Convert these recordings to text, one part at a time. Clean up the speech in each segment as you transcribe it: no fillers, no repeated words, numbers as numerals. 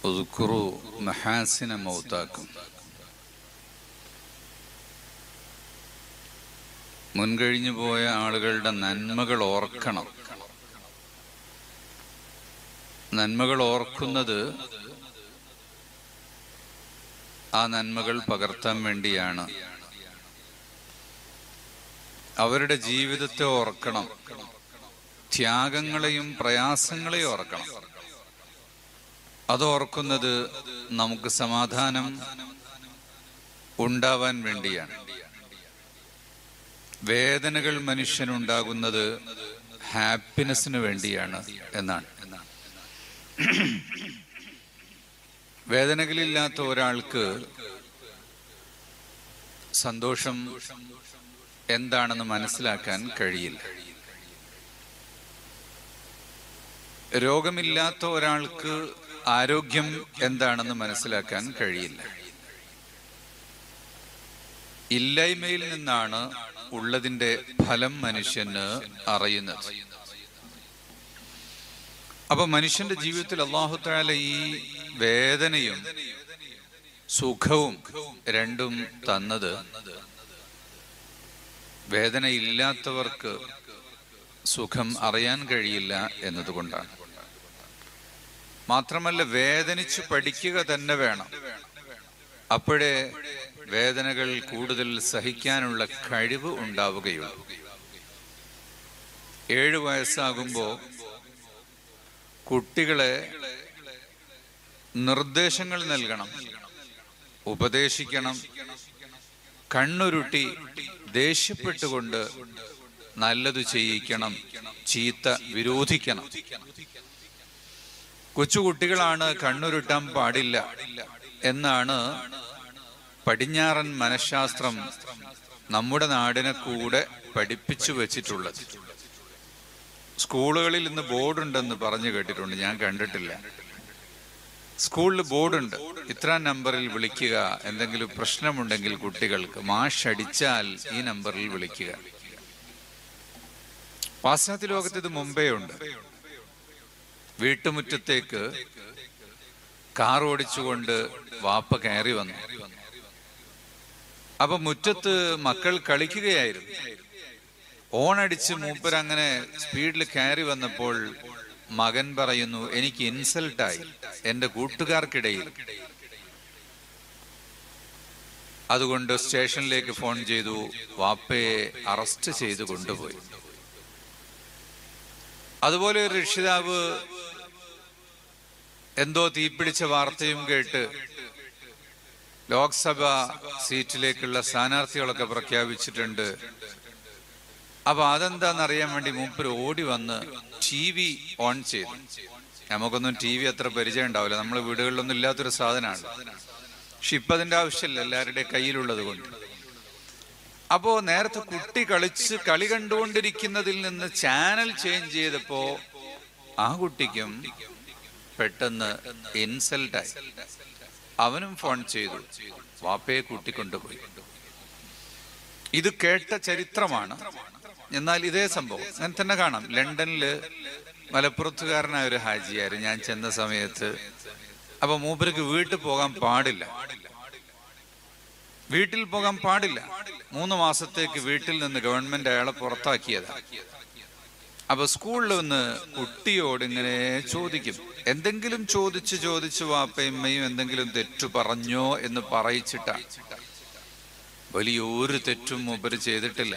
ഉദ്കുറു മഹാസിന മൗതാക്കും. മുൻകഴിഞ്ഞു പോയ ആളുകളുടെ നന്മകൾ ഓർക്കണം. നന്മകൾ ഓർക്കുന്നത് ആ നന്മകൾ പകർത്താൻ വേണ്ടിയാണ്. അവരുടെ ജീവിതത്തെ ഓർക്കണം. ത്യാഗങ്ങളെയും പ്രയാസങ്ങളെയും ഓർക്കണം. അതോർക്കുന്നത് നമുക്ക് സമാധാനം ഉണ്ടാവാൻ വേണ്ടിയാണ്. വേദനകൾ മനുഷ്യനുണ്ടാകുന്നത് ഹാപ്പിനെസ്സിന് വേണ്ടിയാണ് എന്നാണ്. വേദനകളില്ലാത്ത ഒരാൾക്ക് സന്തോഷം എന്താണെന്ന് മനസ്സിലാക്കാൻ കഴിയില്ല. രോഗമില്ലാത്ത ഒരാൾക്ക് ആരോഗ്യം എന്താണെന്ന് മനസ്സിലാക്കാൻ കഴിയില്ല. ഇല്ലായ്മയിൽ നിന്നാണ് ഉള്ളതിന്റെ ഫലം മനുഷ്യന് അറിയുന്നത്. അപ്പൊ മനുഷ്യന്റെ ജീവിതത്തിൽ അല്ലാഹു തആല ഈ വേദനയും സുഖവും രണ്ടും തന്നത് വേദനയില്ലാത്തവർക്ക് സുഖം അറിയാൻ കഴിയില്ല എന്നതുകൊണ്ടാണ്. മാത്രമല്ല, വേദനിച്ചു പഠിക്കുക തന്നെ വേണം. അപ്പോഴേ വേദനകൾ കൂടുതൽ സഹിക്കാനുള്ള കഴിവ് ഉണ്ടാവുകയുള്ളൂ. 7 വയസ്സാകുമ്പോൾ കുട്ടികളെ നിർദ്ദേശങ്ങൾ നൽകണം, ഉപദേശിക്കണം. കണ്ണുരുട്ടി ദേഷ്യപ്പെട്ടുകൊണ്ട് നല്ലത് ചെയ്യിക്കണം, ചീത്ത വിരോധിക്കണം. കൊച്ചുകുട്ടികളാണ്, കണ്ണുരുട്ടാൻ പാടില്ല എന്നാണ് പടിഞ്ഞാറൻ മനഃശാസ്ത്രം നമ്മുടെ നാടിനെ കൂടെ പഠിപ്പിച്ചു വെച്ചിട്ടുള്ളത്. സ്കൂളുകളിൽ ഇന്ന് ബോർഡുണ്ടെന്ന് പറഞ്ഞു കേട്ടിട്ടുണ്ട്, ഞാൻ കണ്ടിട്ടില്ല. സ്കൂളിൽ ബോർഡുണ്ട്, ഇത്ര നമ്പറിൽ വിളിക്കുക, എന്തെങ്കിലും പ്രശ്നമുണ്ടെങ്കിൽ കുട്ടികൾക്ക് മാഷ് അടിച്ചാൽ ഈ നമ്പറിൽ വിളിക്കുക. പാശ്ചാത്യ ലോകത്ത് ഇത് മുമ്പേ ഉണ്ട്. വീട്ടുമുറ്റത്തേക്ക് കാർ ഓടിച്ചുകൊണ്ട് വാപ്പ കയറി വന്നു. അപ്പൊ മുറ്റത്ത് മക്കൾ കളിക്കുകയായിരുന്നു. ഓണടിച്ച് മൂപ്പരങ്ങനെ സ്പീഡിൽ കയറി വന്നപ്പോൾ മകൻ പറയുന്നു, എനിക്ക് ഇൻസൾട്ടായി എന്റെ കൂട്ടുകാർക്കിടയിൽ. അതുകൊണ്ട് സ്റ്റേഷനിലേക്ക് ഫോൺ ചെയ്തു, വാപ്പയെ അറസ്റ്റ് ചെയ്ത് കൊണ്ടുപോയി. അതുപോലെ ഒരു രക്ഷിതാവ് എന്തോ തീപിടിച്ച വാർത്തയും കേട്ട് ലോക്സഭ സീറ്റിലേക്കുള്ള സ്ഥാനാർത്ഥികളൊക്കെ പ്രഖ്യാപിച്ചിട്ടുണ്ട്. അപ്പൊ അതെന്താണെന്നറിയാൻ വേണ്ടി മൂപ്പര് ഓടി വന്ന് TV ഓൺ ചെയ്തു. നമുക്കൊന്നും TV അത്ര പരിചയം ഉണ്ടാവില്ല, നമ്മളെ വീടുകളിലൊന്നും ഇല്ലാത്തൊരു സാധനമാണ്. പക്ഷെ ഇപ്പൊ അതിന്റെ ആവശ്യമില്ല, എല്ലാവരുടെയും കയ്യിലുള്ളത് കൊണ്ട്. അപ്പോ നേരത്തെ കുട്ടി കളി കണ്ടുകൊണ്ടിരിക്കുന്നതിൽ നിന്ന് ചാനൽ ചേഞ്ച് ചെയ്തപ്പോ ആ കുട്ടിക്കും പെട്ടെന്ന് ഇൻസൾട്ടായി. അവനും ഫോൺ ചെയ്തു, വാപ്പയെ കൂട്ടിക്കൊണ്ടുപോയി. ഇത് കേട്ട ചരിത്രമാണ്. എന്നാൽ ഇതേ സംഭവം അങ്ങനെ തന്നെ കാണാം. ലണ്ടനില് മലപ്പുറത്തുകാരനായ ഒരു ഹാജിയായിരുന്നു ഞാൻ ചെന്ന സമയത്ത്. അപ്പൊ മൂപ്പർക്ക് വീട്ടിൽ പോകാൻ പാടില്ല, വീട്ടിൽ പോകാൻ പാടില്ല. 3 മാസത്തേക്ക് വീട്ടിൽ നിന്ന് ഗവൺമെന്റ് അയാളെ പുറത്താക്കിയതാണ്. അപ്പൊ സ്കൂളിൽ നിന്ന് കുട്ടിയോട് ഇങ്ങനെ ചോദിക്കും, എന്തെങ്കിലും ചോദിച്ച് വാപ്പയമ്മയും എന്തെങ്കിലും തെറ്റു പറഞ്ഞോ എന്ന് പറയിച്ചിട്ടാണ്. വലിയൊരു തെറ്റും മൂപ്പര് ചെയ്തിട്ടില്ല.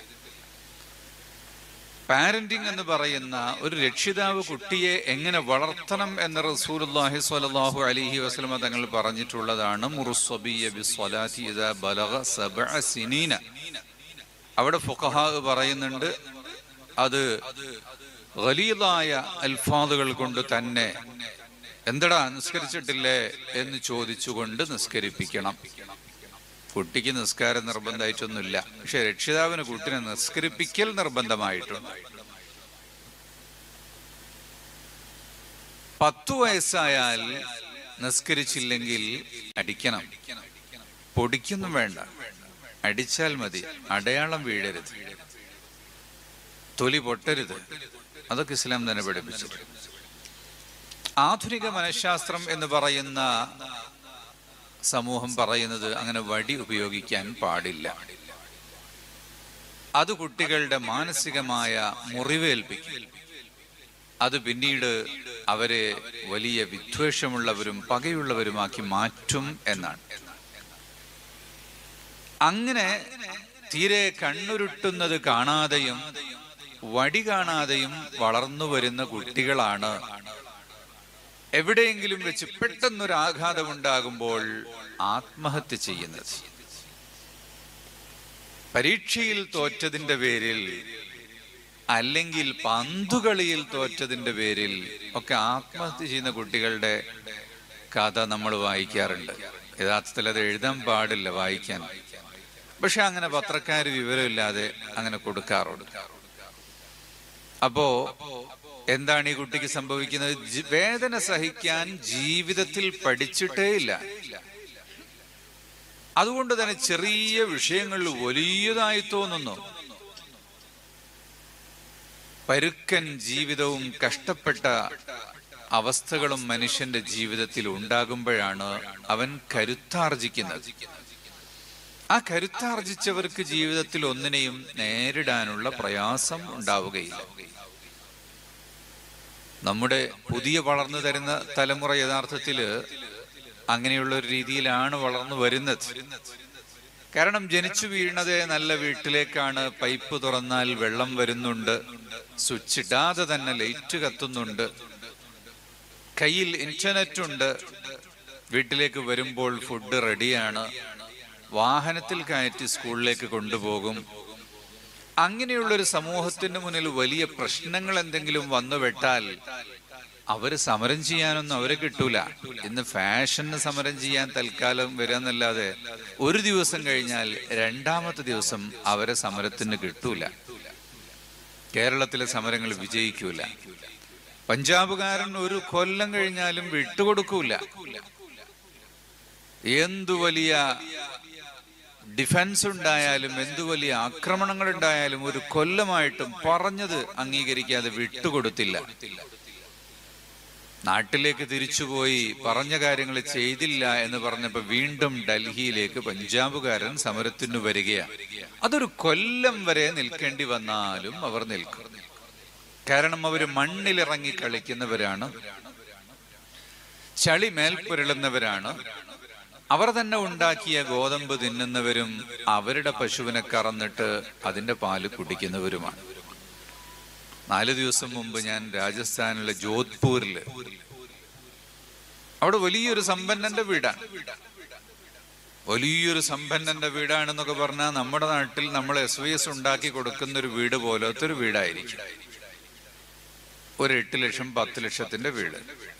പാരന്റിങ് എന്ന് പറയുന്ന ഒരു രക്ഷിതാവ് കുട്ടിയെ എങ്ങനെ വളർത്തണം എന്ന് റസൂലുള്ളാഹി സ്വല്ലല്ലാഹു അലൈഹി വസല്ലം തങ്ങൾ പറഞ്ഞിട്ടുള്ളതാണ്. മുറുസ്സബിയ ബിസ്സലാത്തി ഇദാ ബലഗ 7 സിനീന. അവിടെ ഫുഖഹാ പറയുന്നുണ്ട്, അത് ഗലീദായ അൽഫാദുകൾ കൊണ്ട് തന്നെ എന്തടാ നിസ്കരിച്ചിട്ടില്ലേ എന്ന് ചോദിച്ചുകൊണ്ട് നിസ്കരിപ്പിക്കണം. കുട്ടിക്ക് നിസ്കാരം നിർബന്ധമായിട്ടൊന്നുമില്ല, പക്ഷെ രക്ഷിതാവിന് കുട്ടിനെ നിസ്കരിപ്പിക്കൽ നിർബന്ധമായിട്ടുണ്ട്. 10 വയസ്സായാൽ നിസ്കരിച്ചില്ലെങ്കിൽ അടിക്കണം. പൊടിക്കൊന്നും വേണ്ട, അടിച്ചാൽ മതി. അടയാളം വീഴരുത്, തൊലി പൊട്ടരുത്. അതൊക്കെ ഇസ്ലാം തന്നെ പഠിപ്പിച്ചിട്ടുണ്ട്. ആധുനിക മനഃശാസ്ത്രം എന്ന് പറയുന്ന സമൂഹം പറയുന്നത് അങ്ങനെ വടി ഉപയോഗിക്കാൻ പാടില്ല. അത് കുട്ടികളുടെ മാനസികമായ മുറിവേൽപ്പിക്കും. അത് പിന്നീട് അവരെ വലിയ വിദ്വേഷമുള്ളവരും പകയുള്ളവരുമാക്കി മാറ്റും എന്നാണ്. അങ്ങനെ തീരെ കണ്ണുരുട്ടുന്നത് കാണാതെയും വടി കാണാതെയും വളർന്നു വരുന്ന കുട്ടികളാണ് എവിടെയെങ്കിലും വെച്ച് പെട്ടെന്നൊരു ആഘാതമുണ്ടാകുമ്പോൾ ആത്മഹത്യ ചെയ്യുന്നത്. പരീക്ഷയിൽ തോറ്റതിന്റെ പേരിൽ, അല്ലെങ്കിൽ പന്തുകളിയിൽ തോറ്റതിന്റെ പേരിൽ ഒക്കെ ആത്മഹത്യ ചെയ്യുന്ന കുട്ടികളുടെ കഥ നമ്മൾ വായിക്കാറുണ്ട്. യഥാർത്ഥത്തിൽ അത് എഴുതാൻ പാടില്ല, വായിക്കാൻ. പക്ഷെ അങ്ങനെ പത്രക്കാർ വിവരമില്ലാതെ അങ്ങനെ കൊടുക്കാറുണ്ട്. അപ്പോ എന്താണ് ഈ കുട്ടിക്ക് സംഭവിക്കുന്നത്? വേദന സഹിക്കാൻ ജീവിതത്തിൽ പഠിച്ചിട്ടേ ഇല്ല. അതുകൊണ്ട് തന്നെ ചെറിയ വിഷയങ്ങളിൽ വലിയതായി തോന്നുന്നു. പരുക്കൻ ജീവിതവും കഷ്ടപ്പെട്ട അവസ്ഥകളും മനുഷ്യന്റെ ജീവിതത്തിൽ ഉണ്ടാകുമ്പോഴാണ് അവൻ കരുത്താർജിക്കുന്നത്. ആ കരുത്താർജിച്ചവർക്ക് ജീവിതത്തിൽ ഒന്നിനെയും നേരിടാനുള്ള പ്രയാസം ഉണ്ടാവുകയില്ല. നമ്മുടെ പുതിയ വളർന്നു തരുന്ന തലമുറ യഥാർത്ഥത്തില് അങ്ങനെയുള്ള ഒരു രീതിയിലാണ് വളർന്നു വരുന്നത്. കാരണം ജനിച്ചു വീണതേ നല്ല വീട്ടിലേക്കാണ്. പൈപ്പ് തുറന്നാൽ വെള്ളം വരുന്നുണ്ട്, സ്വിച്ച് ഇടാതെ തന്നെ ലൈറ്റ് കത്തുന്നുണ്ട്, കയ്യിൽ ഇന്റർനെറ്റ് ഉണ്ട്, വീട്ടിലേക്ക് വരുമ്പോൾ ഫുഡ് റെഡിയാണ്, വാഹനത്തിൽ കയറ്റി സ്കൂളിലേക്ക് കൊണ്ടുപോകും. അങ്ങനെയുള്ളൊരു സമൂഹത്തിന് മുന്നിൽ വലിയ പ്രശ്നങ്ങൾ എന്തെങ്കിലും വന്നുപെട്ടാൽ അവര് സമരം ചെയ്യാനൊന്നും അവരെ കിട്ടൂല. ഇന്ന് ഫാഷന് സമരം ചെയ്യാൻ തൽക്കാലം വരാന്നല്ലാതെ ഒരു ദിവസം കഴിഞ്ഞാൽ രണ്ടാമത്തെ ദിവസം അവരെ സമരത്തിന് കിട്ടൂല. കേരളത്തിലെ സമരങ്ങൾ വിജയിക്കൂല. പഞ്ചാബുകാരൻ ഒരു കൊല്ലം കഴിഞ്ഞാലും വിട്ടുകൊടുക്കൂല. എന്തു വലിയ ഡിഫൻസ് ഉണ്ടായാലും എന്തു വലിയ ആക്രമണങ്ങൾ ഉണ്ടായാലും ഒരു കൊല്ലമായിട്ടും പറഞ്ഞത് അംഗീകരിക്കാതെ വിട്ടുകൊടുത്തില്ല. നാട്ടിലേക്ക് തിരിച്ചുപോയി പറഞ്ഞ കാര്യങ്ങൾ ചെയ്തില്ല എന്ന് പറഞ്ഞപ്പോ വീണ്ടും ഡൽഹിയിലേക്ക് പഞ്ചാബുകാരൻ സമരത്തിന് വരികയാണ്. അതൊരു കൊല്ലം വരെ നിൽക്കേണ്ടി വന്നാലും അവർ നിൽക്കും. കാരണം അവര് മണ്ണിലിറങ്ങി കളിക്കുന്നവരാണ്, ചളി മേൽപ്പുരളുന്നവരാണ്, അവർ തന്നെ ഉണ്ടാക്കിയ ഗോതമ്പ് തിന്നുന്നവരും അവരുടെ പശുവിനെ കറന്നിട്ട് അതിന്റെ പാല് കുടിക്കുന്നവരുമാണ്. 4 ദിവസം മുമ്പ് ഞാൻ രാജസ്ഥാനിലെ ജോധ്പൂരില്, അവിടെ വലിയൊരു സമ്പന്നന്റെ വീടാണ്. വലിയൊരു സമ്പന്നന്റെ വീടാണെന്നൊക്കെ പറഞ്ഞാൽ നമ്മുടെ നാട്ടിൽ നമ്മൾ SYS ഉണ്ടാക്കി കൊടുക്കുന്ന ഒരു വീട് പോലത്തെ ഒരു വീടായിരിക്കും. ഒരു 8 ലക്ഷം 10 ലക്ഷത്തിന്റെ വീട്.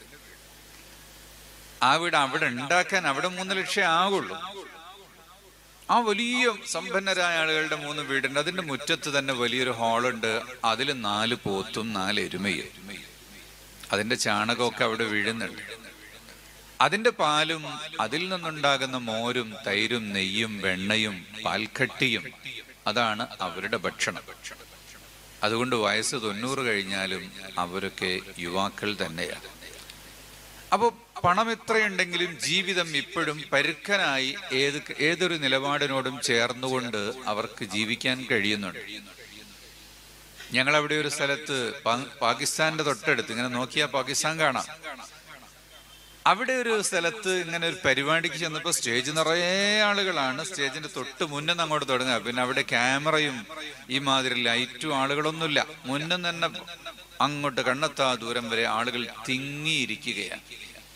ആ വീട് അവിടെ ഉണ്ടാക്കാൻ അവിടെ 3 ലക്ഷം ആകുള്ളൂ. ആ വലിയ സമ്പന്നരായ ആളുകളുടെ 3 വീടുണ്ട്. അതിന്റെ മുറ്റത്ത് തന്നെ വലിയൊരു ഹാളുണ്ട്. അതിൽ 4 പോത്തും 4 എരുമയും. അതിന്റെ ചാണകമൊക്കെ അവിടെ വീഴുന്നുണ്ട്. അതിന്റെ പാലും അതിൽ നിന്നുണ്ടാകുന്ന മോരും തൈരും നെയ്യും വെണ്ണയും പാൽക്കട്ടിയും അതാണ് അവരുടെ ഭക്ഷണം. അതുകൊണ്ട് വയസ്സ് 90 കഴിഞ്ഞാലും അവരൊക്കെ യുവാക്കൾ തന്നെയാണ്. അപ്പൊ പണം എത്രയുണ്ടെങ്കിലും ജീവിതം ഇപ്പോഴും പരുക്കനായി ഏതൊരു നിലപാടിനോടും ചേർന്നുകൊണ്ട് അവർക്ക് ജീവിക്കാൻ കഴിയുന്നുണ്ട്. ഞങ്ങളവിടെ ഒരു സ്ഥലത്ത്, പാകിസ്ഥാന്റെ തൊട്ടടുത്ത്, ഇങ്ങനെ നോക്കിയാൽ പാകിസ്ഥാൻ കാണാം. അവിടെ ഒരു സ്ഥലത്ത് ഇങ്ങനെ ഒരു പരിപാടിക്ക് ചെന്നപ്പോൾ സ്റ്റേജ് നിറയെ ആളുകളാണ്. സ്റ്റേജിന്റെ തൊട്ട് മുന്നിൽ നിന്ന് അങ്ങോട്ട് തുടങ്ങുക. പിന്നെ അവിടെ ക്യാമറയും ഈ മാതിരി ലൈറ്റും ആളുകളൊന്നുമില്ല. മുന്നിൽ തന്നെ അങ്ങോട്ട് കണ്ണെത്താ ദൂരം വരെ ആളുകൾ തിങ്ങിയിരിക്കുകയാണ്.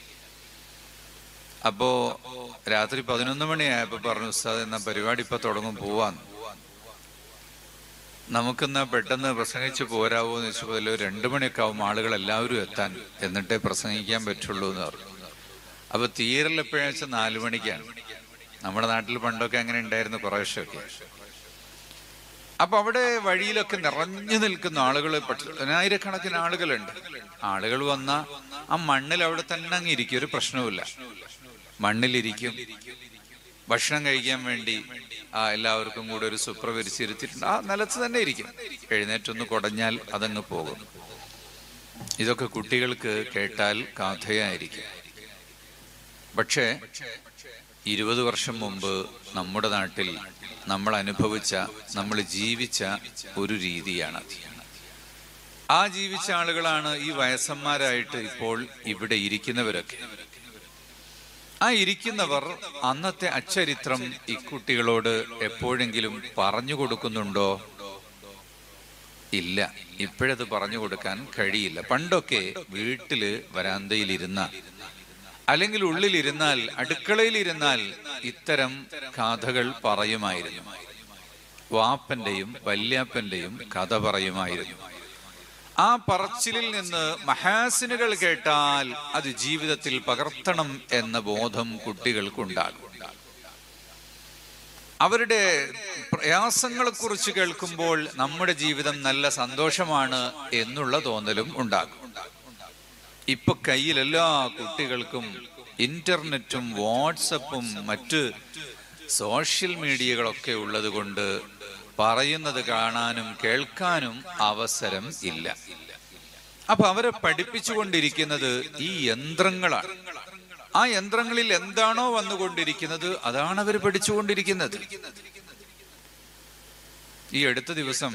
അപ്പോ രാത്രി 11 മണിയായപ്പോ പറഞ്ഞു, ഉസ്താദ് എന്നാ പരിപാടി ഇപ്പൊ തുടങ്ങും, പോവാന്ന്. നമുക്കെന്നാ പെട്ടെന്ന് പ്രസംഗിച്ച് പോരാവോ എന്ന് വെച്ചപ്പോൾ 2 മണിയൊക്കെ ആവും ആളുകൾ എല്ലാവരും എത്താൻ, എന്നിട്ടേ പ്രസംഗിക്കാൻ പറ്റുള്ളൂ എന്ന് പറഞ്ഞു. അപ്പൊ തീരൽ എപ്പോഴാണെന്ന് വെച്ചാൽ 4 മണിക്കാണ്. നമ്മുടെ നാട്ടിൽ പണ്ടൊക്കെ അങ്ങനെ ഉണ്ടായിരുന്നു കുറേശ്ശൊക്കെ. അപ്പൊ അവിടെ വഴിയിലൊക്കെ നിറഞ്ഞു നിൽക്കുന്ന ആളുകൾ, 10,000-കണക്കിന് ആളുകളുണ്ട്. ആളുകൾ വന്ന ആ മണ്ണിൽ അവിടെ തന്നെ അങ്ങ് ഇരിക്കും, ഒരു പ്രശ്നവുമില്ല. മണ്ണിലിരിക്കും. ഭക്ഷണം കഴിക്കാൻ വേണ്ടി എല്ലാവർക്കും കൂടെ ഒരു സുപ്ര വിരിച്ചിരുത്തിയിട്ടുണ്ട്. ആ നിലത്ത് തന്നെ ഇരിക്കും. എഴുന്നേറ്റൊന്ന് കുടഞ്ഞാൽ അതങ്ങ് പോകും. ഇതൊക്കെ കുട്ടികൾക്ക് കേട്ടാൽ കഥയായിരിക്കും. പക്ഷേ 20 വർഷം മുമ്പ് നമ്മുടെ നാട്ടിൽ നമ്മൾ അനുഭവിച്ച, നമ്മൾ ജീവിച്ച ഒരു രീതിയാണ്. ആ ജീവിച്ച ആളുകളാണ് ഈ വയസ്സന്മാരായിട്ട് ഇപ്പോൾ ഇവിടെ ഇരിക്കുന്നവരൊക്കെ. ആ ഇരിക്കുന്നവർ അന്നത്തെ അച്ചരിത്രം ഇക്കുട്ടികളോട് എപ്പോഴെങ്കിലും പറഞ്ഞു കൊടുക്കുന്നുണ്ടോ? ഇല്ല, ഇപ്പോഴത് പറഞ്ഞു കൊടുക്കാൻ കഴിയില്ല. പണ്ടൊക്കെ വീട്ടില് വരാന്തയിലിരുന്ന, അല്ലെങ്കിൽ ഉള്ളിലിരുന്നാൽ, അടുക്കളയിലിരുന്നാൽ ഇത്തരം കഥകൾ പറയുമായിരുന്നു. വാപ്പന്റെയും വല്യാപ്പന്റെയും കഥ പറയുമായിരുന്നു. ആ പറച്ചിലിൽ നിന്ന് മഹാസിനുകൾ കേട്ടാൽ അത് ജീവിതത്തിൽ പകർത്തണം എന്ന ബോധം കുട്ടികൾക്കുണ്ടാകും. അവരുടെ പ്രയാസങ്ങളെ കുറിച്ച് കേൾക്കുമ്പോൾ നമ്മുടെ ജീവിതം നല്ല സന്തോഷമാണ് എന്നുള്ള തോന്നലും ഉണ്ടാകും. ഇപ്പൊ കയ്യിൽ എല്ലാ കുട്ടികൾക്കും ഇന്റർനെറ്റും വാട്സപ്പും മറ്റ് സോഷ്യൽ മീഡിയകളൊക്കെ ഉള്ളത് കൊണ്ട് പറയുന്നത് കാണാനും കേൾക്കാനും അവസരം ഇല്ല. അപ്പൊ അവരെ പഠിപ്പിച്ചുകൊണ്ടിരിക്കുന്നത് ഈ യന്ത്രങ്ങളാണ്. ആ യന്ത്രങ്ങളിൽ എന്താണോ വന്നുകൊണ്ടിരിക്കുന്നത് അതാണ് അവർ പഠിച്ചുകൊണ്ടിരിക്കുന്നത്. ഈ അടുത്ത ദിവസം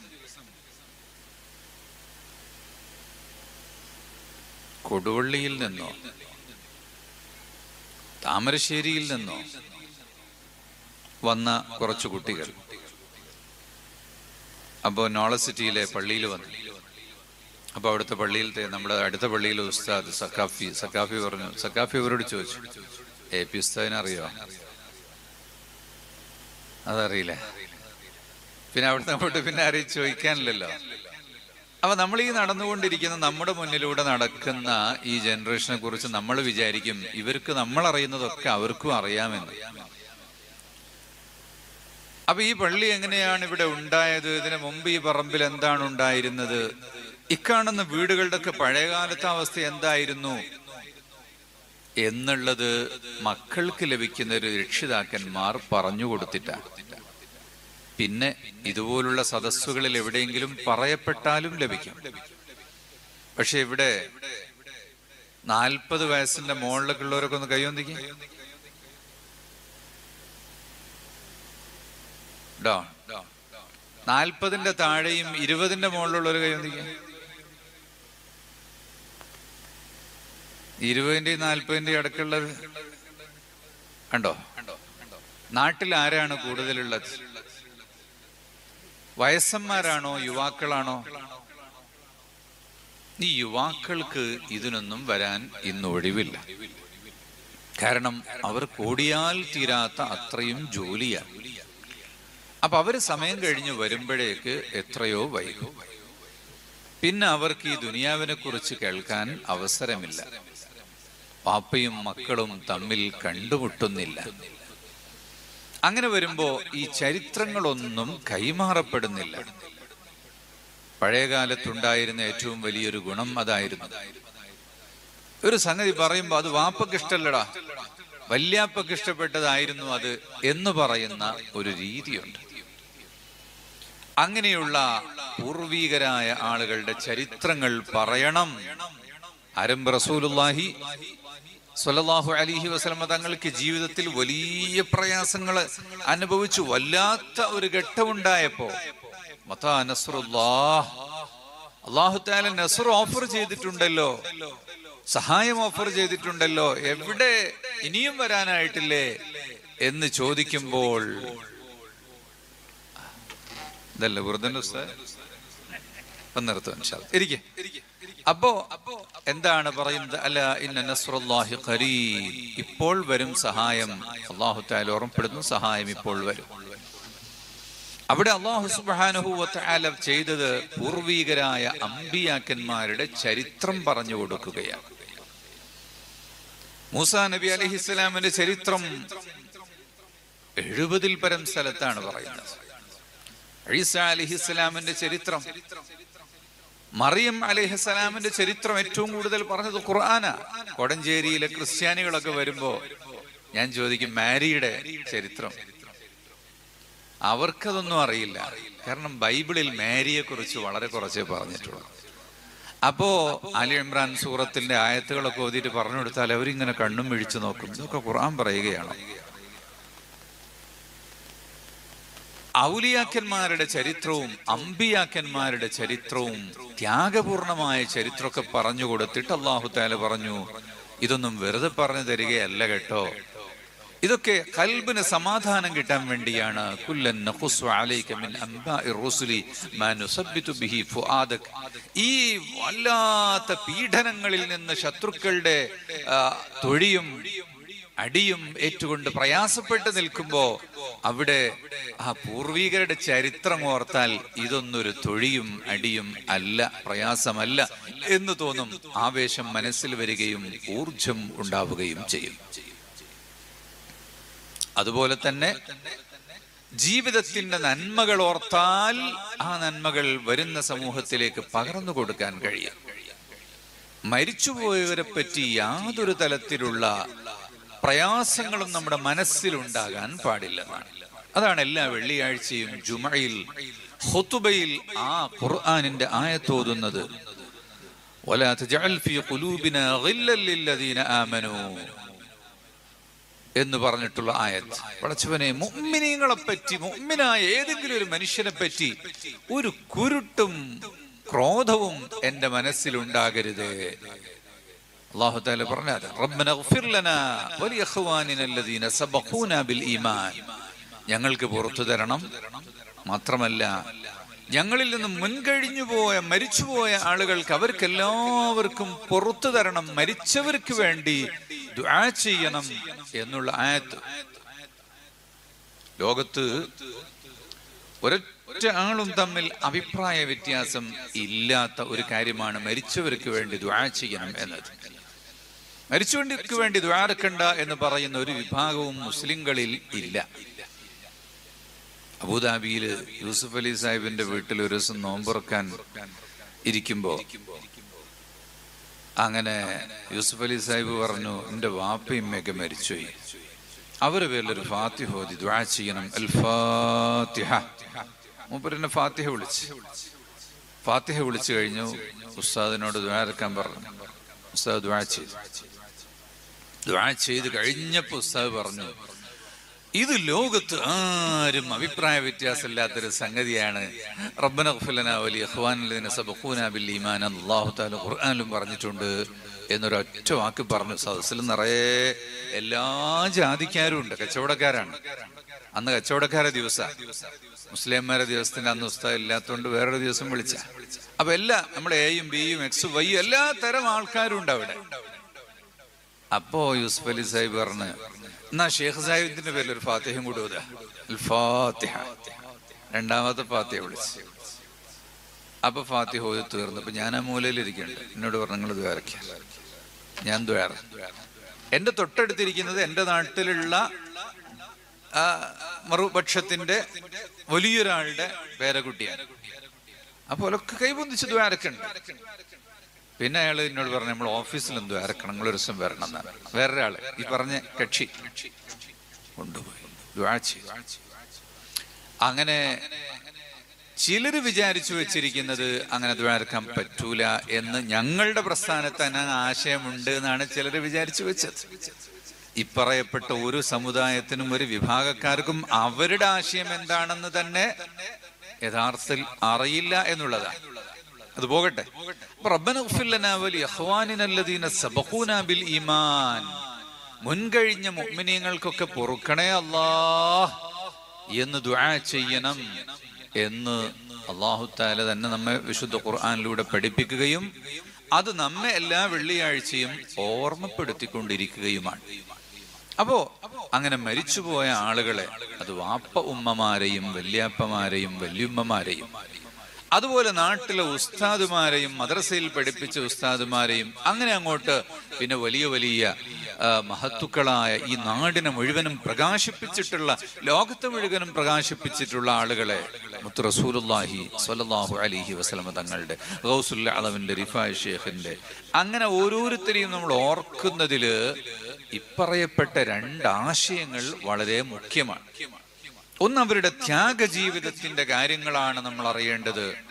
കൊടുവള്ളിയിൽ നിന്നോ താമരശ്ശേരിയിൽ നിന്നോ വന്ന കുറച്ചു കുട്ടികൾ അപ്പോൾ നോളജ് സിറ്റിയിലെ പള്ളിയിൽ വന്നു. അപ്പോൾ അവിടുത്തെ പള്ളിയിലത്തെ, നമ്മുടെ അടുത്ത പള്ളിയിലെ ഉസ്താദ് സക്കാഫി പറഞ്ഞു. സക്കാഫി അവരോട് ചോദിച്ചു, AP ഉസ്താദിനെ അറിയോ? അതറിയില്ല. പിന്നെ അവിടുത്തെ അങ്ങോട്ട് പിന്നെ ആരെയും ചോദിക്കാനില്ലല്ലോ. അപ്പൊ നമ്മൾ ഈ നടന്നുകൊണ്ടിരിക്കുന്ന, നമ്മുടെ മുന്നിലൂടെ നടക്കുന്ന ഈ ജനറേഷനെ കുറിച്ച് നമ്മൾ വിചാരിക്കും ഇവർക്ക് നമ്മൾ അറിയുന്നതൊക്കെ അവർക്കും അറിയാമെന്ന്. അപ്പൊ ഈ പള്ളി എങ്ങനെയാണ് ഇവിടെ ഉണ്ടായത്? ഇതിനു മുമ്പ് ഈ പറമ്പിൽ എന്താണ് ഉണ്ടായിരുന്നത്? ഇക്കാണുന്ന വീടുകളുടെ ഒക്കെ പഴയകാലത്തെ അവസ്ഥ എന്തായിരുന്നു എന്നുള്ളത് മക്കൾക്ക് ലഭിക്കുന്ന ഒരു രക്ഷിതാക്കന്മാർ പറഞ്ഞു കൊടുത്തിട്ടാണ്. പിന്നെ ഇതുപോലുള്ള സദസ്സുകളിൽ എവിടെയെങ്കിലും പറയപ്പെട്ടാലും ലഭിക്കും. പക്ഷെ ഇവിടെ 40 വയസ്സിന്റെ മുകളിലൊക്കെ ഉള്ളവരൊക്കെ ഒന്ന് കൈയൊന്നിക്കും. 40ന്റെ താഴെയും 20ന്റെ മുകളിലുള്ളവർ കൈയൊന്നിക്കും. 20ന്റെയും 40ന്റെയും അടക്കമുള്ളത് കണ്ടോ? നാട്ടിൽ ആരാണ് കൂടുതലുള്ളത്? വയസ്സന്മാരാണോ യുവാക്കളാണോ? ഈ യുവാക്കൾക്ക് ഇതിനൊന്നും വരാൻ ഇന്ന് ഒഴിവില്ല. കാരണം അവർ കൂടിയാൽ തീരാത്ത അത്രയും ജോലിയാണ്. അപ്പൊ അവര് സമയം കഴിഞ്ഞ് വരുമ്പോഴേക്ക് എത്രയോ വൈകും. പിന്നെ അവർക്ക് ഈ ദുനിയാവിനെ കുറിച്ച് കേൾക്കാൻ അവസരമില്ല. പാപ്പയും മക്കളും തമ്മിൽ കണ്ടുമുട്ടുന്നില്ല. അങ്ങനെ വരുമ്പോ ഈ ചരിത്രങ്ങളൊന്നും കൈമാറപ്പെടുന്നില്ല. പഴയകാലത്തുണ്ടായിരുന്ന ഏറ്റവും വലിയൊരു ഗുണം അതായിരുന്നു. ഒരു സംഗതി പറയുമ്പോ അത് വാപ്പക്ക് ഇഷ്ടല്ലടാ, വല്യാപ്പക്ക് ഇഷ്ടപ്പെട്ടതായിരുന്നു അത് എന്ന് പറയുന്ന ഒരു രീതിയുണ്ട്. അങ്ങനെയുള്ള പൂർവീകരായ ആളുകളുടെ ചരിത്രങ്ങൾ പറയണം. ആരംഭ റസൂലുള്ളാഹി സ്വല്ലല്ലാഹു അലൈഹി വസല്ലമ തങ്ങൾക്ക് ജീവിതത്തിൽ വലിയ പ്രയാസങ്ങൾ അനുഭവിച്ചു. വല്ലാത്ത ഒരു ഘട്ടമുണ്ടായപ്പോ മതാ നസ്റുല്ലാഹ്, അല്ലാഹു തആല നസ്ർ ഓഫർ ചെയ്തിട്ടുണ്ടല്ലോ, സഹായം ഓഫർ ചെയ്തിട്ടുണ്ടല്ലോ, എവിടെ ഇനിയും വരാനായിട്ടില്ലേ എന്ന് ചോദിക്കുമ്പോൾ ഇതല്ല വെറുതെ നിർത്തും. അപ്പോ എന്താണ് പറയുന്നത്? അല്ല ഇന്ന നസ്റുല്ലാഹി ഖരീബ്, ഇപ്പോൾ വരും സഹായം. അല്ലാഹു തആല ഓർമ്മപ്പെടുന്നു, സഹായം ഇപ്പോൾ വരും. അവിടെ അല്ലാഹു സുബ്ഹാനഹു വ തആല ചെയ്തത് പൂർവീകരായ അമ്പിയാക്കന്മാരുടെ ചരിത്രം പറഞ്ഞു കൊടുക്കുകയാണ്. മൂസാ നബി അലൈഹിസ്സലാമിന്റെ ചരിത്രം 70-ൽ പരം സ്ഥലത്താണ് പറയുന്നത്. ഈസാ അലൈഹിസ്സലാമിന്റെ ചരിത്രം, മറിയം അലൈഹിസ്സലാമിന്റെ ചരിത്രം ഏറ്റവും കൂടുതൽ പറഞ്ഞത് ഖുർആനാ. കൊടഞ്ചേരിയിലെ ക്രിസ്ത്യാനികളൊക്കെ വരുമ്പോ ഞാൻ ചോദിക്കും മാരിയുടെ ചരിത്രം. അവർക്കതൊന്നും അറിയില്ല. കാരണം ബൈബിളിൽ മാരിയെ കുറിച്ച് വളരെ കുറച്ചേ പറഞ്ഞിട്ടുള്ളൂ. അപ്പോ അലി ഇമ്രാൻ സൂറത്തിന്റെ ആയത്തുകളൊക്കെ ഓതിയിട്ട് പറഞ്ഞു കൊടുത്താൽ അവരിങ്ങനെ കണ്ണും മിഴിച്ചു നോക്കും. ഇതൊക്കെ ഖുർആൻ പറയുകയാണോ? ഔലിയാക്കന്മാരുടെ ചരിത്രവും അമ്പിയാക്കന്മാരുടെ ചരിത്രവും ത്യാഗപൂർണമായ ചരിത്രമൊക്കെ പറഞ്ഞു കൊടുത്തിട്ട് അല്ലാഹു തആല പറഞ്ഞു, ഇതൊന്നും വെറുതെ പറഞ്ഞു തരികയല്ല കേട്ടോ, ഇതൊക്കെ ഖൽബിന് സമാധാനം കിട്ടാൻ വേണ്ടിയാണ്. കുല്ലൻ നഖുസ്സു അലൈക മിൻ അംബാഇർ റുസുലി മാ നുസബ്ബിതു ബിഹി ഫുആദക്. ഈ വല്ലാത്ത പീഡനങ്ങളിൽ നിന്ന് ശത്രുക്കളുടെ തൊഴിയും അടിയും ഏറ്റുകൊണ്ട് പ്രയാസപ്പെട്ട് നിൽക്കുമ്പോ അവിടെ ആ പൂർവികരുടെ ചരിത്രം ഓർത്താൽ ഇതൊന്നൊരു തൊഴിയും അടിയും അല്ല, പ്രയാസമല്ല എന്ന് തോന്നും. ആവേശം മനസ്സിൽ വരികയും ഊർജം ഉണ്ടാവുകയും ചെയ്യും. അതുപോലെ തന്നെ ജീവിതത്തിന്റെ നന്മകൾ ഓർത്താൽ ആ നന്മകൾ വരുന്ന സമൂഹത്തിലേക്ക് പകർന്നു കൊടുക്കാൻ കഴിയും. മരിച്ചുപോയവരെ പറ്റി യാതൊരു തലത്തിലുള്ള പ്രയാസങ്ങളും നമ്മുടെ മനസ്സിലുണ്ടാകാൻ പാടില്ലെന്നാണ്. അതാണ് എല്ലാ വെള്ളിയാഴ്ചയും ജുമയിൽ ഖുതുബയിൽ ആ ഖുർആനിന്റെ ആയത്തോതുന്നത്. വലാ തജഅൽ ഫീ ഖുലൂബിനാ ഗില്ലൽ ലില്ലദീന ആമനൂ എന്ന് പറഞ്ഞിട്ടുള്ള ആയത്ത്. പടച്ചവനെ, മുഅ്മിനീങ്ങളെ പറ്റി, മുഅ്മിനായ ഏതെങ്കിലും ഒരു മനുഷ്യനെ പറ്റി ഒരു കുരുട്ടും ക്രോധവും എന്റെ മനസ്സിലുണ്ടാകരുത്. അല്ലാഹു തആല പറഞ്ഞത് റബ്ബനഗ്ഫിർ ലനാ വലിഇഖ്വാനിന അല്ലദീന സബഖൂനാ ബിൽ ഈമാൻ. ഞങ്ങൾക്ക് പുറത്തു തരണം, മാത്രമല്ല ഞങ്ങളിൽ നിന്ന് മുൻകഴിഞ്ഞു പോയ മരിച്ചുപോയ ആളുകൾക്ക് അവർക്കെല്ലാവർക്കും പുറത്തു തരണം, മരിച്ചവർക്ക് വേണ്ടി ദുആ ചെയ്യണം എന്നുള്ള ആയത്ത്. ലോകത്ത് ഒരൊറ്റ ആളും തമ്മിൽ അഭിപ്രായ വ്യത്യാസം ഇല്ലാത്ത ഒരു കാര്യമാണ് മരിച്ചവർക്ക് വേണ്ടി ദുആ ചെയ്യണം എന്നത്. മരിച്ചവർക്ക് വേണ്ടി ദുആ എടുക്കണ്ട എന്ന് പറയുന്ന ഒരു വിഭാഗവും മുസ്ലിങ്ങളിൽ ഇല്ല. അബുദാബിയിൽ യൂസുഫ് അലി സാഹിബിന്റെ വീട്ടിൽ ഒരു ദിവസം നോമ്പുറക്കാൻ ഇരിക്കുമ്പോ അങ്ങനെ യൂസുഫ് അലി സാഹിബ് പറഞ്ഞു, എന്റെ വാപ്പയുമ്മയൊക്കെ മരിച്ചുപോയി, അവരുടെ പേരിലൊരു ഫാത്തിഹ ഓതി ദുആ ചെയ്യണം. അൽ ഫാത്തിഹ. മൂപ്പരെന്നെ ഫാത്തിഹ വിളിച്ചു കഴിഞ്ഞു. ഉസ്താദിനോട് ദുആ എടുക്കാൻ പറഞ്ഞു. ഉസ്താദ് ദുആ ചെയ്ത് കഴിഞ്ഞപ്പോ ഉസ്താദ് പറഞ്ഞു, ഇത് ലോകത്ത് ആരും അഭിപ്രായ വ്യത്യാസമില്ലാത്തൊരു സംഗതിയാണ്. റബ്ബന ഗ്ഫിർ ലനാ വലിഇഖ്വാനില്ലദീന സബഖൂനാ ബിൽ ഈമാൻ. അല്ലാഹു തആല ഖുർആനിലും പറഞ്ഞിട്ടുണ്ട് എന്നൊരൊറ്റ വാക്ക് പറഞ്ഞു. സദസ്സിൽ നിറയെ എല്ലാ ജാതിക്കാരും ഉണ്ട്, കച്ചവടക്കാരാണ്. അന്ന് കച്ചവടക്കാരെ ദിവസം, മുസ്ലിംമാരുടെ ദിവസത്തിന്റെ അന്ന് ഉസ്താദ് ഇല്ലാത്തതുകൊണ്ട് വേറൊരു ദിവസം വിളിച്ച. അപ്പൊ നമ്മുടെ എയും ബിയും എക്സും വൈയും എല്ലാ തരം ആൾക്കാരും ഉണ്ട് അവിടെ. അപ്പോ യൂസുഫ് അലി സാഹിബ് പറഞ്ഞു, എന്നാ ഷേഖ് സാഹിബിന്റെ പേരിൽ ഒരു ഫാത്തിഹയും കൂടി ഓതാ. അൽ ഫാത്തിഹ. രണ്ടാമത്തെ ഫാത്തിഹ വിളിച്ചു. അപ്പൊ ഫാത്തിഹ ഓതി തീർന്നപ്പോ ഞാൻ ആ മൂലയിൽ ഇരിക്കുന്നുണ്ട്. എന്നോട് പറഞ്ഞു, നിങ്ങൾ ദ്വാരക്ക. ഞാൻ ദ്വാര. എന്റെ തൊട്ടടുത്തിരിക്കുന്നത് എന്റെ നാട്ടിലുള്ള മറുപക്ഷത്തിന്റെ വലിയൊരാളുടെ പേരക്കുട്ടിയാണ്. അപ്പൊ ഒക്കെ കൈബന്ധിച്ച് ദ്വാരക്കുണ്ട്. പിന്നെ അയാൾ എന്നോട് പറഞ്ഞു, നമ്മൾ ഓഫീസിൽ എന്തോ അരക്കണം, നിങ്ങളൊരു ദിവസം വരണം എന്നാണ്. വേറൊരാള് ഈ പറഞ്ഞ കക്ഷി കൊണ്ടുപോയി ദുആ ചെയ്തു. അങ്ങനെ ചിലര് വിചാരിച്ചു വെച്ചിരിക്കുന്നത് അങ്ങനെ ദുആ എടുക്കാൻ പറ്റൂല എന്ന് ഞങ്ങളുടെ പ്രസ്ഥാനത്ത് തന്നെ ആശയമുണ്ട് എന്നാണ് ചിലര് വിചാരിച്ചു വെച്ചത്. ഇപ്പറയപ്പെട്ട ഒരു സമുദായത്തിനും ഒരു വിഭാഗക്കാർക്കും അവരുടെ ആശയം എന്താണെന്ന് തന്നെ യഥാർത്ഥത്തിൽ അറിയില്ല എന്നുള്ളതാണ്. അത് പോകട്ടെ. റബ്ബന ഗ്ഫിർ ലനാ വലിഇഖ്വാനിന അല്ലദീന സബഖൂനാ ബിൽ ഈമാൻ. മുൻകഴിഞ്ഞ മുഅ്മിനീങ്ങൾക്കൊക്കെ പൊറുക്കണേ അല്ലാഹ് എന്ന് ദുആ ചെയ്യണം എന്ന് അല്ലാഹു തആല തന്നെ നമ്മെ വിശുദ്ധ ഖുർആനിലൂടെ പഠിപ്പിക്കുകയും അത് നമ്മെ എല്ലാ വെള്ളിയാഴ്ചയും ഓർമ്മപ്പെടുത്തിക്കൊണ്ടിരിക്കുകയുമാണ്. അപ്പോ അങ്ങനെ മരിച്ചുപോയ ആളുകളെ, അത് വാപ്പ ഉമ്മമാരെയും വല്യാപ്പമാരെയും വല്യുമ്മമാരെയും അതുപോലെ നാട്ടിലെ ഉസ്താദുമാരെയും മദ്രസയിൽ പഠിപ്പിച്ച ഉസ്താദുമാരെയും അങ്ങനെ അങ്ങോട്ട് പിന്നെ വലിയ വലിയ മഹത്തുക്കളായ ഈ നാടിനെ മുഴുവനും പ്രകാശിപ്പിച്ചിട്ടുള്ള, ലോകത്തെ മുഴുവനും പ്രകാശിപ്പിച്ചിട്ടുള്ള ആളുകളെ മുത്ത് റസൂലുള്ളാഹി സ്വല്ലല്ലാഹു അലൈഹി വസല്ലം തങ്ങളുടെ, ഗൗസുൽ അളവിന്റെ, റിഫായ് ഷേഖിന്റെ, അങ്ങനെ ഓരോരുത്തരെയും നമ്മൾ ഓർക്കുന്നതില് ഇപ്പറയപ്പെട്ട രണ്ടാശയങ്ങൾ വളരെ മുഖ്യമാണ്. ഒന്ന്, അവരുടെ ത്യാഗജീവിതത്തിന്റെ കാര്യങ്ങളാണ് നമ്മൾ അറിയേണ്ടത്.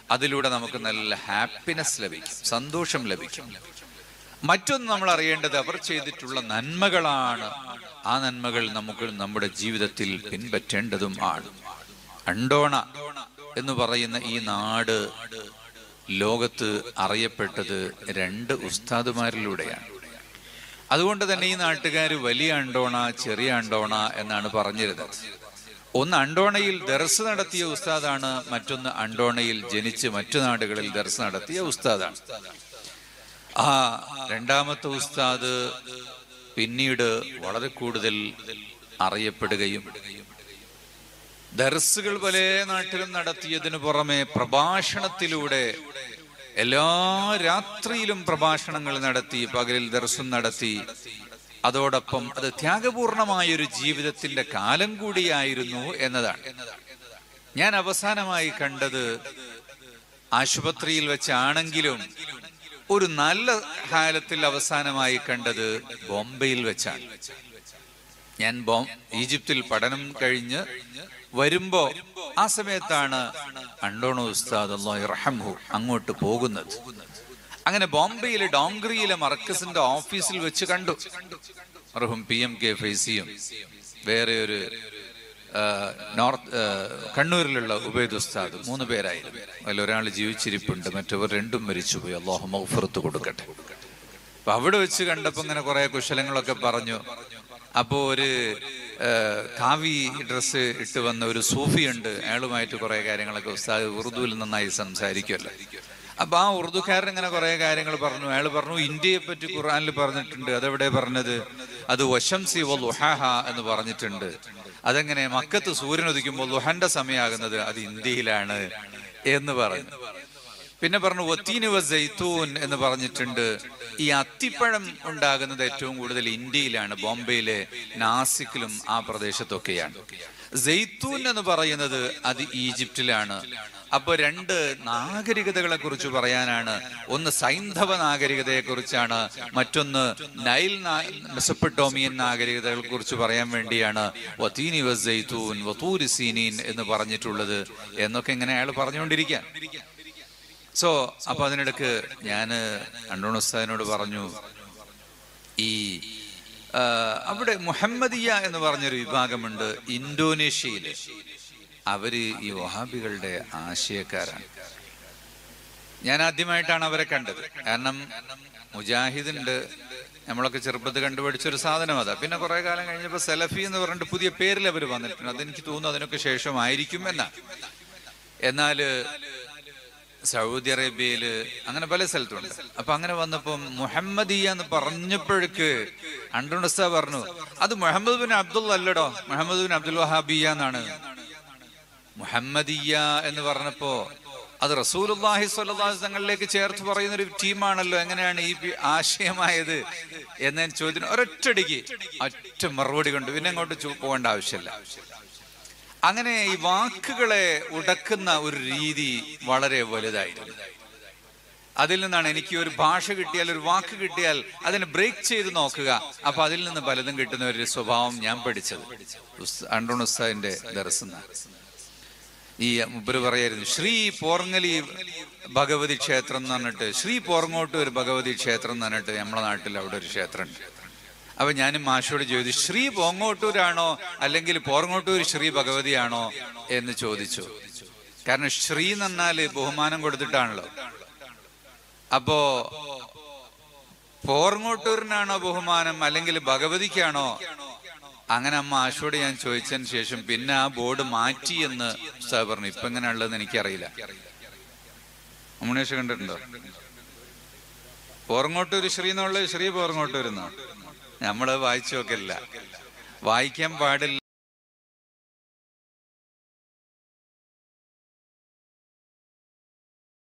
അതിലൂടെ നമുക്ക് നല്ല ഹാപ്പിനെസ് ലഭിക്കും, സന്തോഷം ലഭിക്കും. മറ്റൊന്ന് നമ്മൾ അറിയേണ്ടത് അവർ ചെയ്തിട്ടുള്ള നന്മകളാണ്. ആ നന്മകൾ നമുക്ക് നമ്മുടെ ജീവിതത്തിൽ പിൻപറ്റേണ്ടതും ആണ്. അണ്ടോണ എന്ന് പറയുന്ന ഈ നാട് ലോകത്ത് അറിയപ്പെട്ടത് 2 ഉസ്താദുമാരിലൂടെയാണ്. അതുകൊണ്ട് തന്നെ ഈ നാട്ടുകാർ വലിയ അണ്ടോണ, ചെറിയ അണ്ടോണ എന്നാണ് പറഞ്ഞിരുന്നത്. ഒന്ന് അണ്ടോണയിൽ ദർസ് നടത്തിയ ഉസ്താദാണ്, മറ്റൊന്ന് അണ്ടോണയിൽ ജനിച്ച് മറ്റു നാടുകളിൽ ദർസ് നടത്തിയ ഉസ്താദാണ്. ആ രണ്ടാമത്തെ ഉസ്താദ് പിന്നീട് വളരെ കൂടുതൽ അറിയപ്പെടുകയും ദർസുകൾ പല നാട്ടിലും നടത്തിയതിനു പുറമെ പ്രഭാഷണത്തിലൂടെ എല്ലാ രാത്രിയിലും പ്രഭാഷണങ്ങൾ നടത്തി, പകലിൽ ദർസും നടത്തി. അതോടൊപ്പം അത് ത്യാഗപൂർണമായൊരു ജീവിതത്തിന്റെ കാലം കൂടിയായിരുന്നു എന്നതാണ്. ഞാൻ അവസാനമായി കണ്ടത് ആശുപത്രിയിൽ വെച്ചാണെങ്കിലും ഒരു നല്ല ഹാലത്തിൽ അവസാനമായി കണ്ടത് ബോംബെയിൽ വെച്ചാണ്. ഞാൻ ഈജിപ്തിൽ പഠനം കഴിഞ്ഞ് വരുമ്പോ ആ സമയത്താണ് അണ്ടോണ ഉസ്താദ് അല്ലാഹു യർഹംഹു അങ്ങോട്ട് പോകുന്നത്. അങ്ങനെ ബോംബെയിലെ ഡോങ്ക്രിയിലെ മർക്കസിന്റെ ഓഫീസിൽ വെച്ച് കണ്ടു. മർഹൂം PMK ഫൈസിയും വേറെ ഒരു കണ്ണൂരിലുള്ള ഉബൈദ് ഉസ്താദ്, 3 പേരായിരുന്നു. അതിലൊരാൾ ജീവിച്ചിരിപ്പുണ്ട്, മറ്റവർ 2 മരിച്ചുപോയി. അല്ലാഹു മഗ്ഫിറത്ത് കൊടുക്കട്ടെ. അപ്പൊ അവിടെ വെച്ച് കണ്ടപ്പോ ഇങ്ങനെ കുറെ കുശലങ്ങളൊക്കെ പറഞ്ഞു. അപ്പോ ഒരു കാവി ഡ്രസ്സ് ഇട്ട് വന്ന ഒരു സൂഫിയുണ്ട്, അയാളുമായിട്ട് കുറെ കാര്യങ്ങളൊക്കെ ഉസ്താദ് ഉറുദുവിൽ നന്നായി സംസാരിക്കുമല്ലോ. അപ്പൊ ആ ഉറുദുക്കാരൻ ഇങ്ങനെ കുറെ കാര്യങ്ങൾ പറഞ്ഞു. അയാൾ പറഞ്ഞു, ഇന്ത്യയെ പറ്റി ഖുർആനിൽ പറഞ്ഞിട്ടുണ്ട്. അതെവിടെ പറഞ്ഞത്? അത് വശംസി വളുഹാഹ എന്ന് പറഞ്ഞിട്ടുണ്ട്. അതെങ്ങനെ? മക്കത്ത് സൂര്യൻ ഉദിക്കുമ്പോൾ ലുഹന്റെ സമയമാകുന്നത് അത് ഇന്ത്യയിലാണ് എന്ന് പറഞ്ഞു. പിന്നെ പറഞ്ഞു വത്തീന് വസൈത്തൂൻ എന്ന് പറഞ്ഞിട്ടുണ്ട്. ഈ അത്തിപ്പഴം ഉണ്ടാകുന്നത് ഏറ്റവും കൂടുതൽ ഇന്ത്യയിലാണ്, ബോംബെയിലെ നാസിക്കിലും ആ പ്രദേശത്തൊക്കെയാണ്. സെയ്ത്തൂൻ എന്ന് പറയുന്നത് അത് ഈജിപ്തിലാണ്. അപ്പൊ 2 നാഗരികതകളെ കുറിച്ച് പറയാനാണ്. ഒന്ന് സൈന്ധവ നാഗരികതയെ കുറിച്ചാണ്, മറ്റൊന്ന് നൈൽ മെസപ്പൊട്ടോമിയൻ നാഗരികതകളെ കുറിച്ച് പറയാൻ വേണ്ടിയാണ് വതീനി വസൈത്തൂൻ വതൂരി സീനീൻ എന്ന് പറഞ്ഞിട്ടുള്ളത് എന്നൊക്കെ ഇങ്ങനെ അയാൾ പറഞ്ഞുകൊണ്ടിരിക്കാൻ. അപ്പൊ അതിനിടക്ക് ഞാൻ അണ്ടോണ ഉസ്താദിനോട് പറഞ്ഞു, ഈ അവിടെ മുഹമ്മദിയ എന്ന് പറഞ്ഞൊരു വിഭാഗമുണ്ട് ഇന്തോനേഷ്യയില്. അവര് ഈ വഹാബികളുടെ ആശയക്കാരാണ്. ഞാൻ ആദ്യമായിട്ടാണ് അവരെ കണ്ടത്. കാരണം മുജാഹിദുണ്ട്, നമ്മളൊക്കെ ചെറുപ്പത്തിൽ കണ്ടുപിടിച്ചൊരു സാധനം അതാ. പിന്നെ കുറെ കാലം കഴിഞ്ഞപ്പോൾ സലഫി എന്ന് പറഞ്ഞിട്ട് പുതിയ പേരിൽ അവർ വന്നിട്ടുണ്ട്. അതെനിക്ക് തോന്നുന്നു അതിനൊക്കെ ശേഷമായിരിക്കും എന്നാണ്. എന്നാല് സൗദി അറേബ്യയില് അങ്ങനെ പല സ്ഥലത്തുണ്ട്. അപ്പൊ അങ്ങനെ വന്നപ്പോ മുഹമ്മദിയ എന്ന് പറഞ്ഞപ്പോഴേക്ക് അണ്ടോണ ഉസ്താദ് പറഞ്ഞു, അത് മുഹമ്മദ് ബിൻ അബ്ദുള്ള അല്ലടോ, മുഹമ്മദ് ബിൻ അബ്ദുൽ വഹാബിയ എന്നാണ്. മുഹമ്മദിയ എന്ന് പറഞ്ഞപ്പോ അത് റസൂലുള്ളാഹി സ്വല്ലല്ലാഹു അലൈഹി തങ്ങളിലേക്ക് ചേർത്ത് പറയുന്ന ഒരു ടീമാണല്ലോ, എങ്ങനെയാണ് ഈ ആശയമായത് എന്ന് ചോദ്യം ഒരൊറ്റടിക്ക് ഒറ്റ മറുപടി കൊണ്ട് പിന്നെ അങ്ങോട്ട് പോകേണ്ട ആവശ്യമില്ല. അങ്ങനെ ഈ വാക്കുകളെ ഉടക്കുന്ന ഒരു രീതി വളരെ വലുതായിരുന്നു. അതിൽ നിന്നാണ് എനിക്ക് ഒരു ഭാഷ കിട്ടിയാൽ, ഒരു വാക്ക് കിട്ടിയാൽ അതിനെ ബ്രേക്ക് ചെയ്ത് നോക്കുക. അപ്പൊ അതിൽ നിന്ന് പലതും കിട്ടുന്ന ഒരു സ്വഭാവം ഞാൻ പഠിച്ചത് അണ്ടോണ ഉസ്താദിന്റെ ദർസിൽ. ഈ മുമ്പ് പറയായിരുന്നു ശ്രീ പോർങ്ങലി ഭഗവതി ക്ഷേത്രം എന്ന് പറഞ്ഞിട്ട്, ശ്രീ പോർങ്ങോട്ടൂർ ഭഗവതി ക്ഷേത്രം എന്ന് പറഞ്ഞിട്ട് നമ്മളെ നാട്ടിൽ അവിടെ ഒരു ക്ഷേത്രമുണ്ട്. അപ്പൊ ഞാനും മാഷോട് ചോദിച്ചു, ശ്രീ പോങ്ങോട്ടൂരാണോ അല്ലെങ്കിൽ പോർങ്ങോട്ടൂർ ശ്രീ ഭഗവതിയാണോ എന്ന് ചോദിച്ചു. കാരണം ശ്രീ എന്ന് പറഞ്ഞാല് ബഹുമാനം കൊടുത്തിട്ടാണല്ലോ. അപ്പോ പോർങ്ങോട്ടൂരിനാണോ ബഹുമാനം അല്ലെങ്കിൽ ഭഗവതിക്കാണോ? അങ്ങനെ അമ്മ ആഷോട് ഞാൻ ചോദിച്ചതിന് ശേഷം പിന്നെ ആ ബോർഡ് മാറ്റി എന്ന് ഉസ്താദ് പറഞ്ഞു. ഇപ്പൊ എങ്ങനെയുള്ളതെന്ന് എനിക്കറിയില്ല. അമ്മണേഷ് കണ്ടിട്ടുണ്ടോ? പോർങ്ങോട്ടൂർ ശ്രീ എന്നുള്ളത് ശ്രീ പോർങ്ങോട്ടൂർ എന്നോ? നമ്മള് വായിച്ചു നോക്കില്ല. വായിക്കാൻ പാടില്ല